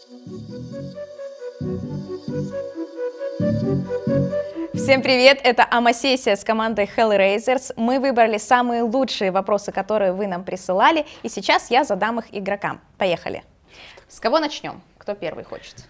Всем привет! Это АМА-сессия с командой Hellraisers. Мы выбрали самые лучшие вопросы, которые вы нам присылали, и сейчас я задам их игрокам. Поехали! С кого начнем? Кто первый хочет?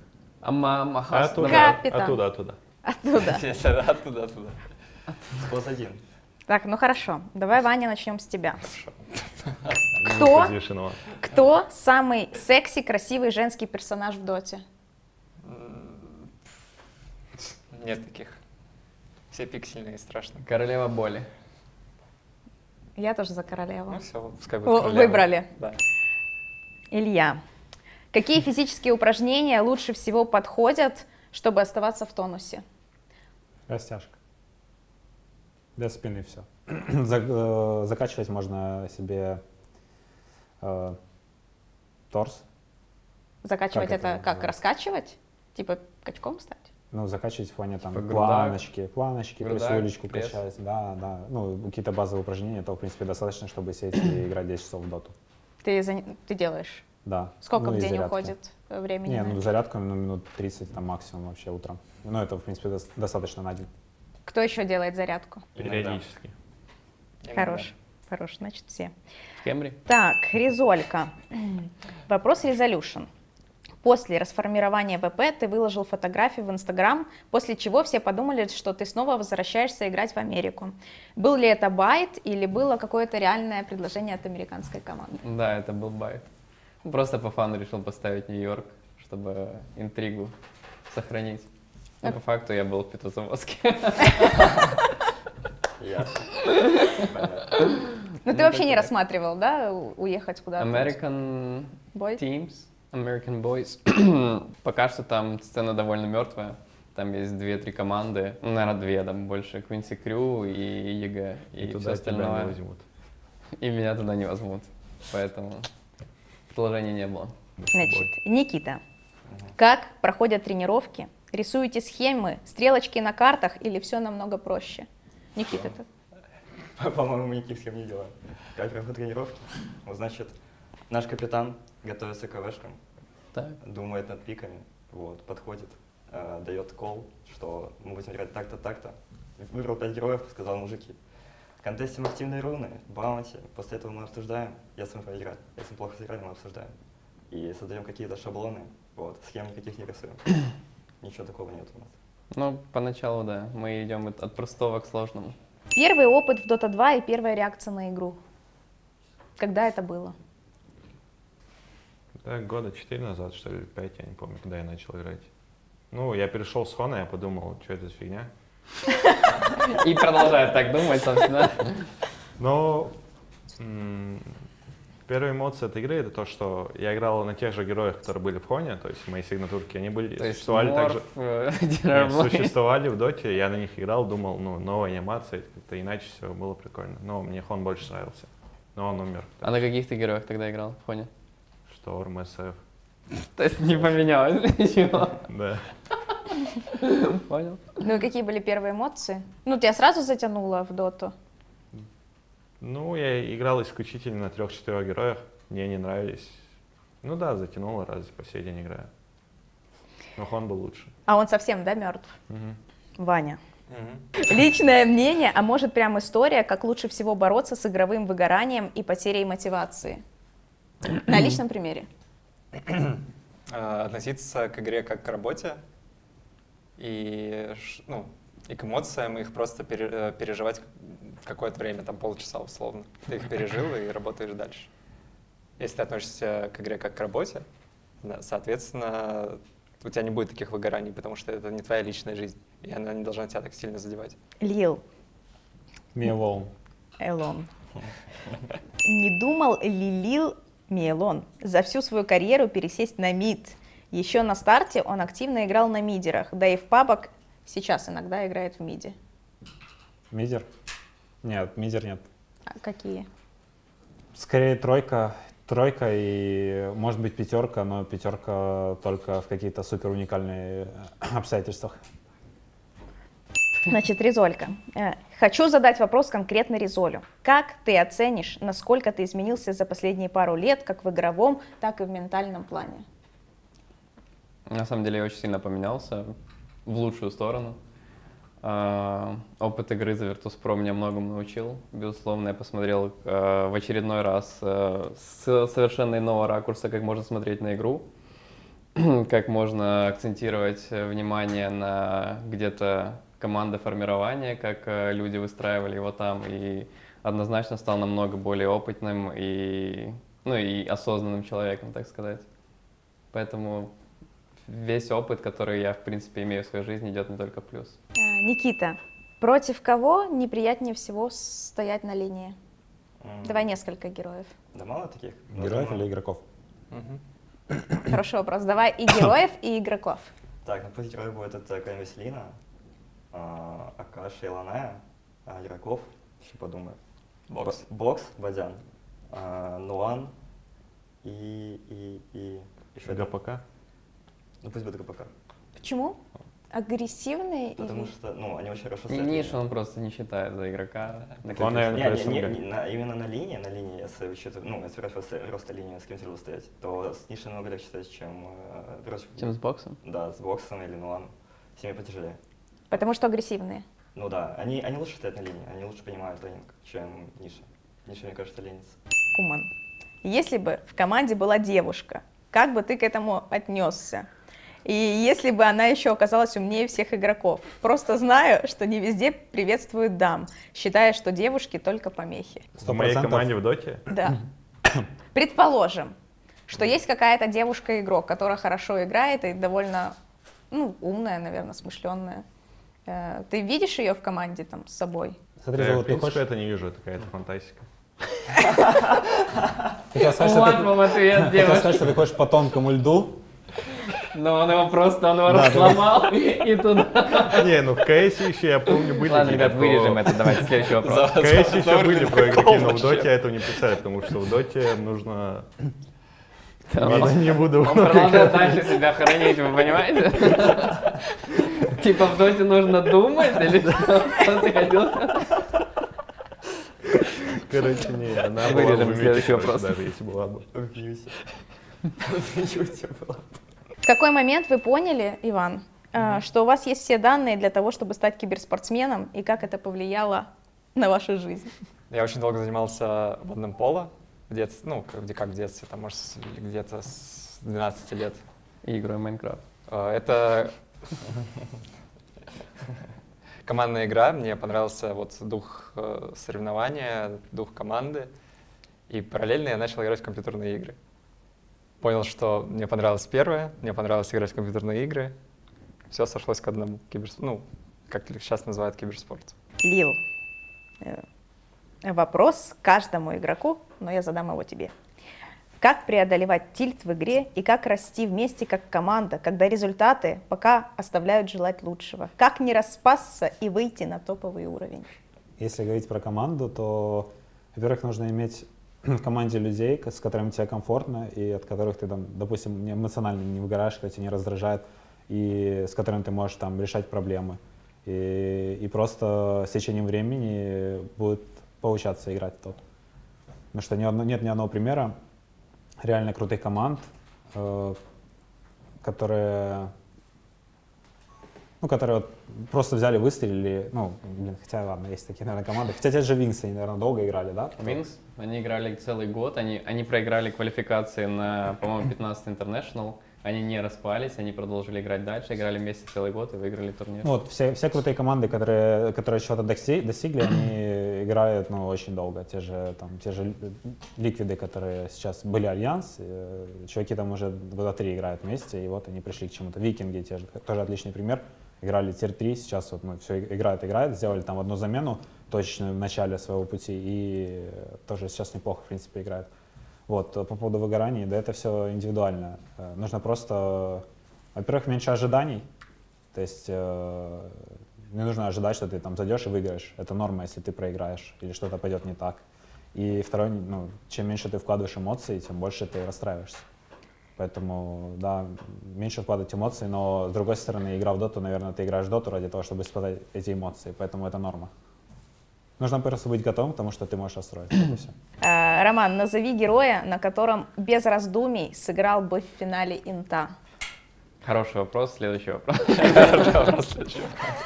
Оттуда. Оттуда. Вопрос один. Так, ну хорошо. Давай, Ваня, начнем с тебя. Хорошо. Кто самый секси, красивый женский персонаж в Доте? Нет таких. Все пиксельные и страшно. Королева боли. Я тоже за королеву. Ну все, пускай будет королева. Выбрали. Да. Илья. Какие физические упражнения лучше всего подходят, чтобы оставаться в тонусе? Растяжка. Для спины все. Закачивать можно себе торс. Закачивать Как это это как? называется? Раскачивать? Типа качком стать? Ну, закачивать в плане там Типа грудак, планочки, грудак, присулечку пресс. качать. Да. Ну, какие-то базовые упражнения, этого, в принципе, достаточно, чтобы сесть и играть 10 часов в доту. Ты делаешь? Да. Сколько Ну, в и день зарядки. уходит времени? Не, на ну это? зарядку минут 30 там максимум вообще утром. Ну, это, в принципе, достаточно на день. Кто еще делает зарядку? Периодически. Хорош, значит все. В Кембри? Так, Резолька. Вопрос Resolution. После расформирования ВП ты выложил фотографию в Инстаграм, после чего все подумали, что ты снова возвращаешься играть в Америку. Был ли это байт или было какое-то реальное предложение от американской команды? Да, это был байт. Просто по фану решил поставить Нью-Йорк, чтобы интригу сохранить. Но по факту я был в Петрозаводске. Ну ты вообще не рассматривал, да, уехать куда-то? American Boys? Teams, American Boys. Пока что там сцена довольно мертвая. Там есть 2-3 команды, ну, наверное, 2, там больше Quincy Crew и ЕГЭ, и все туда тебя остальное. не возьмут. И меня туда не возьмут, поэтому предложения не было. Значит, Никита. Как проходят тренировки? Рисуете схемы, стрелочки на картах или все намного проще? Никита, ты? По-моему, мы никаких схем не делаем. Как проходят тренировки? Ну, значит, наш капитан готовится к КВшкам, Так. думает над пиками, вот, подходит, дает кол, что мы будем играть так-то, так-то. Выбрал 5 героев, сказал: мужики, контестим активные руны, баунти, после этого мы обсуждаем, если мы проиграли. Если мы плохо сыграли, мы обсуждаем. И создаем какие-то шаблоны, вот, схем никаких не рисуем. Ничего такого нет у нас. Ну, поначалу, да, мы идем от простого к сложному. Первый опыт в Dota 2 и первая реакция на игру. Когда это было? Да, года 4 назад, что ли, 5, я не помню, когда я начал играть. Ну, я перешел с Хона, я подумал, что это за фигня. И продолжает так думать, собственно. Но первая эмоция от игры — это то, что я играл на тех же героях, которые были в Хоне, то есть мои сигнатурки, они были, То есть существовали также. Морф, Существовали в доте, я на них играл, думал, ну, новая анимация, как-то иначе все было прикольно. Но мне Хон больше нравился. Но он умер. А на каких ты героях тогда играл в Хоне? Шторм, SF. То есть не поменялось ничего? Да. Понял. Ну и какие были первые эмоции? Ну, тебя сразу затянуло в доту? Ну, я играл исключительно на 3-4 героях, мне не нравились. Ну да, затянуло, раз по сей день играю. Но Хон был лучше. А он совсем, да, мертв? Мгм. Ваня. Личное мнение, а может прям история, как лучше всего бороться с игровым выгоранием и потерей мотивации? На личном примере. Относиться к игре как к работе и, и к эмоциям, их просто переживать какое-то время, там полчаса условно. Ты их пережил и работаешь дальше. Если ты относишься к игре как к работе, да, соответственно, у тебя не будет таких выгораний, потому что это не твоя личная жизнь, и она не должна тебя так сильно задевать. Лил. Миелон. Элон. Не думал ли Лил Миелон за всю свою карьеру пересесть на мид? Еще на старте он активно играл на мидерах, да и в пабок сейчас иногда играет в миде. Мидер? Нет, мидер нет. А какие? Скорее тройка и, может быть, 5, но 5 только в какие-то супер уникальные обстоятельствах. Значит, Резолька. Хочу задать вопрос конкретно Резолю. Как ты оценишь, насколько ты изменился за последние пару лет, как в игровом, так и в ментальном плане? На самом деле я очень сильно поменялся в лучшую сторону. Опыт игры за Virtus.pro меня многому научил. Безусловно, я посмотрел в очередной раз с совершенно иного ракурса, как можно смотреть на игру, как можно акцентировать внимание на где-то команды формирования, как люди выстраивали его там, и однозначно стал намного более опытным и осознанным человеком, так сказать. Поэтому весь опыт, который я, в принципе, имею в своей жизни, идет не только в плюс. Никита, против кого неприятнее всего стоять на линии? Давай несколько героев. Да мало таких. Героев или игроков? Хороший вопрос. Давай и героев, и игроков. Так, ну пусть героев будет это Крайм Веселина, Акаша и Ланая, а игроков, еще подумаю. Бокс, Бадян, Нуан и еще ГПК? Ну пусть будет ГПК. Почему? Агрессивные? Потому или... что, ну, они очень хорошо Нишу он просто не считает за игрока. Он, наверное, именно на линии, если учитывать, ну, если брать роста линии, с кем тебе стоять, то с Нишей намного легче стоять, чем против... Чем с боксом? Да, с боксом или Нуан. С ними потяжелее. Потому что агрессивные. Ну да, они лучше стоят на линии, они лучше понимают лейнинг, чем Ниша. Ниша, мне кажется, ленится. Куман, если бы в команде была девушка, как бы ты к этому отнесся? И если бы она еще оказалась умнее всех игроков? Просто знаю, что не везде приветствуют дам, считая, что девушки только помехи. В моей команде в доте? Да. Предположим, что есть какая-то девушка-игрок, которая хорошо играет и довольно, ну, умная, наверное, смышленная. Ты видишь ее в команде там с собой? Смотри, Я, в принципе, это не вижу, это какая-то фантастика. Хотел сказать, что ты хочешь по тонкому льду. Но он его разломал и туда. Не, ну в КС еще, я помню, были... Ладно, ребят, вырежем это, давайте следующий вопрос. В КС еще были про игроки, но в доте я этого не представляю, потому что в доте нужно... Не буду... Он продолжает дальше себя хоронить, вы понимаете? Типа в доте нужно думать или что? Что ты хотел? Короче, не, она Вырежем следующий вопрос. даже если была бы. В какой момент вы поняли, Иван, что у вас есть все данные для того, чтобы стать киберспортсменом, и как это повлияло на вашу жизнь? Я очень долго занимался водным поло в детстве, ну, как в детстве, там, может, где-то с 12 лет. И игрой в Майнкрафт. Это командная игра, мне понравился вот дух соревнования, дух команды, и параллельно я начал играть в компьютерные игры. Понял, что мне понравилось первое, мне понравилось играть в компьютерные игры, все сошлось к одному, ну, как сейчас называют киберспорт. Лил, вопрос каждому игроку, но я задам его тебе. Как преодолевать тильт в игре и как расти вместе как команда, когда результаты пока оставляют желать лучшего? Как не распасться и выйти на топовый уровень? Если говорить про команду, то, во-первых, нужно иметь в команде людей, с которыми тебе комфортно, и от которых ты, там, допустим, эмоционально не выгораешь, когда тебя не раздражает, и с которыми ты можешь там решать проблемы. И просто с течением времени будет получаться играть в топ. Потому что нет ни одного примера реально крутых команд, которые вот просто взяли, выстрелили, ну, блин, хотя, ладно, есть такие, наверное, команды. Хотя те же Wings, они, наверное, долго играли, да? Wings, они играли целый год, они проиграли квалификации на, по-моему, 15 International, они не распались, они продолжили играть дальше, играли вместе целый год и выиграли турнир. Ну, вот все крутые команды, которые чего-то достигли, они играют, ну, очень долго. Те же Ликвиды, которые сейчас были Альянс, чуваки там уже года 3 играют вместе, и вот они пришли к чему-то. Викинги тоже отличный пример. Играли Тир-3, сейчас вот, ну, все играют, сделали там одну замену точечную в начале своего пути, и тоже сейчас неплохо, в принципе, играют. Вот, по поводу выгораний, да, это все индивидуально. Нужно просто, во-первых, меньше ожиданий, то есть не нужно ожидать, что ты там зайдешь и выиграешь. Это норма, если ты проиграешь или что-то пойдет не так. И второе, ну, чем меньше ты вкладываешь эмоций, тем больше ты расстраиваешься. Поэтому, да, меньше вкладывать эмоций, но с другой стороны, игра в доту, наверное, ты играешь в доту ради того, чтобы испытать эти эмоции, поэтому это норма. Нужно просто быть готовым к тому, что ты можешь расстроиться. Роман, назови героя, на котором без раздумий сыграл бы в финале Инта. Хороший вопрос, следующий вопрос. Хороший вопрос, следующий.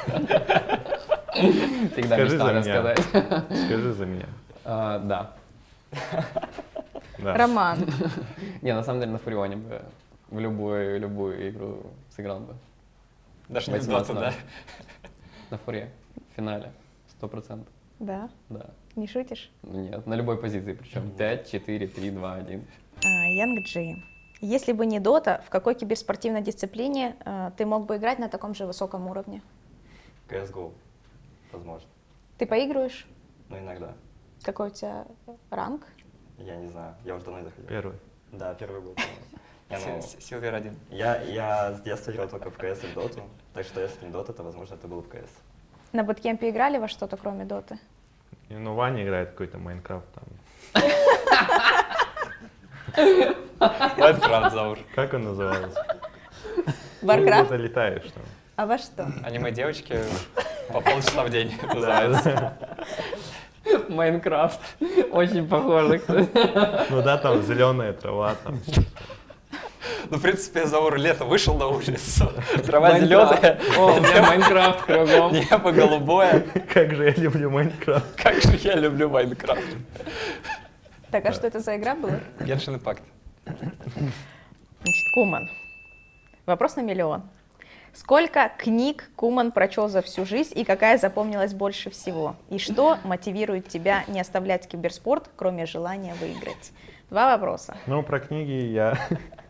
Всегда Скажи мечтал за меня. рассказать. Скажи за меня. Да. Да. Роман, Не, на самом деле на Фурионе бы в любую игру сыграл бы. Даже не в Возьму доту, да? основу. На Фуре, в финале, 100%. да, Да. не шутишь? Ну, нет, на любой позиции, причем 5, 4, 3, 2, 1. Янг Джи. Если бы не Дота, в какой киберспортивной дисциплине ты мог бы играть на таком же высоком уровне? CSGO, возможно. Ты поигрываешь? Но иногда. Какой у тебя ранг? Я не знаю, я уже давно не заходил. Первый. Да, первый был. Не, ну, Силвер 1. я с детства играл только в CS и в доту, так что если не дота, то, возможно, это был в CS. На буткемпе играли во что-то, кроме Доты? И, ну, Ваня играет какой-то Майнкрафт там. Майнкрафт, Заур. Как он назывался? Ну, Варкрафт? где-то летаешь там. А во что? Аниме-девочки по полчаса в день Да, называются. да. Майнкрафт. Очень похоже, кстати. Ну да, там зеленая трава, там. Ну, в принципе, Заур лето вышел на улицу, трава Майнкрафт. зеленая, О, у меня Майнкрафт кругом. небо голубое. Как же я люблю Майнкрафт. Как же я люблю Майнкрафт. Так, а что это за игра была? Genshin Impact. Значит, Куман. Вопрос на миллион. Сколько книг Куман прочел за всю жизнь и какая запомнилась больше всего? И что мотивирует тебя не оставлять киберспорт, кроме желания выиграть? 2 вопроса. Ну, про книги я...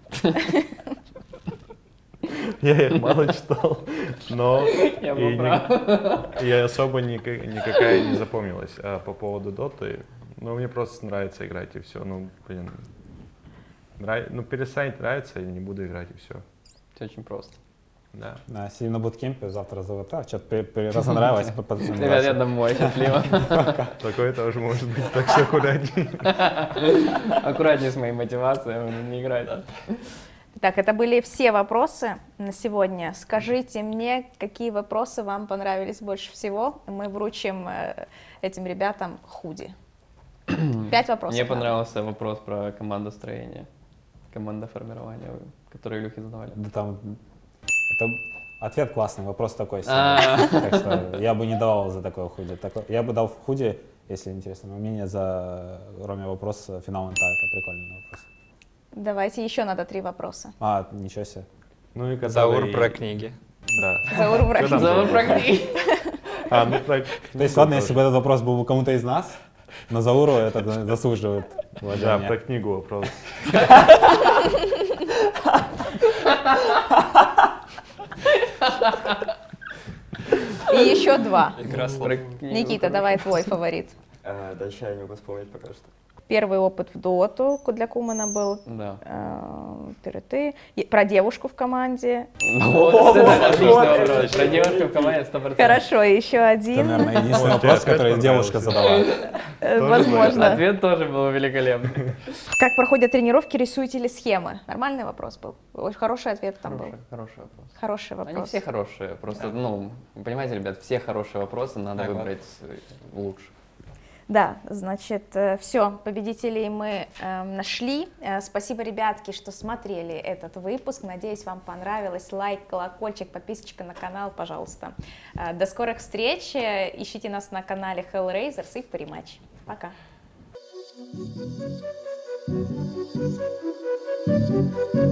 Я их мало читал, но Я был и прав. и особо никакая не запомнилась. А по поводу доты, ну, мне просто нравится играть, и все. Ну, блин, ну, перестанет нравиться, я не буду играть, и все. Все очень просто. Да. Да, сидим на буткемпе, завтра зовут. Что-то разонравилось. Ребят, я домой, счастливо. Такое тоже может быть, так что аккуратнее. Аккуратнее с моей мотивацией, не играть. Так, это были все вопросы на сегодня. Скажите мне, какие вопросы вам понравились больше всего. Мы вручим этим ребятам худи. 5 вопросов. Мне надо. понравился вопрос про командостроение, командоформирование, который Илюхе задавали. Да там, это ответ классный, вопрос такой себе. А. Так что я бы не давал за такое худи. Я бы дал худи, если интересно, но мнение за, кроме вопроса, финал инта, это прикольный вопрос. Давайте, еще надо 3 вопроса. А, ничего себе. Ну, и когда Заур вы- про книги. Да. Заур Что там Брахим. было? Заур про книги. А, ну, про... То есть, ладно, если бы этот вопрос был у кому-то из нас, но Зауру это заслуживает Да, уважения. про книгу вопрос. И еще 2. Игра слов. Про книгу. Никита, давай твой фаворит. Дальше я не могу вспомнить пока что. Первый опыт в доту для Кумана был. Да. Ты. Про девушку в команде. Вот, это отличный вопрос. Про девушку в команде 100%. Хорошо, еще Это, один. наверное, единственный Вот, вопрос, тебе который ответ девушка задала. Возможно. Ответ тоже был великолепный. Как проходят тренировки, рисуете ли схемы? Нормальный вопрос был. Очень хороший ответ там был. Хороший вопрос. Хороший Они вопрос. все хорошие, просто, ну, вы понимаете, ребят, все хорошие вопросы, надо Ага. выбрать лучше. Да, значит, все, победителей мы нашли. Спасибо, ребятки, что смотрели этот выпуск. Надеюсь, вам понравилось. Лайк, колокольчик, подписочка на канал, пожалуйста. До скорых встреч. Ищите нас на канале Hellraisers и в Париматч. Пока. Thank you.